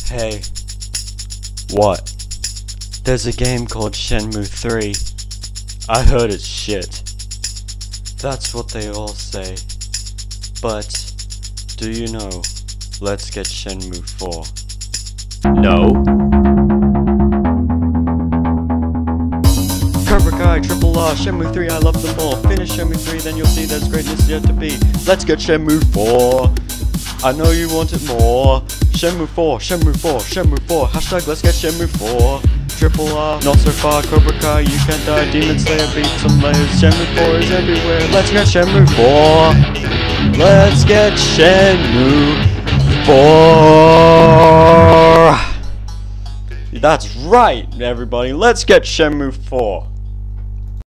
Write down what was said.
Hey. What? There's a game called Shenmue 3. I heard it's shit. That's what they all say. But, do you know, let's get Shenmue 4. No. Cobra Kai, Triple R, Shenmue 3, I love them all. Finish Shenmue 3, then you'll see there's greatness yet to be. Let's get Shenmue 4. I know you want it more. Shenmue 4, Shenmue 4, Shenmue 4. Hashtag let's get Shenmue 4. Triple R, not so far. Cobra Kai, you can't die. Demon Slayer, beat some layers. Shenmue 4 is everywhere. Let's get Shenmue 4. Let's get Shenmue 4. That's right, everybody. Let's get Shenmue 4.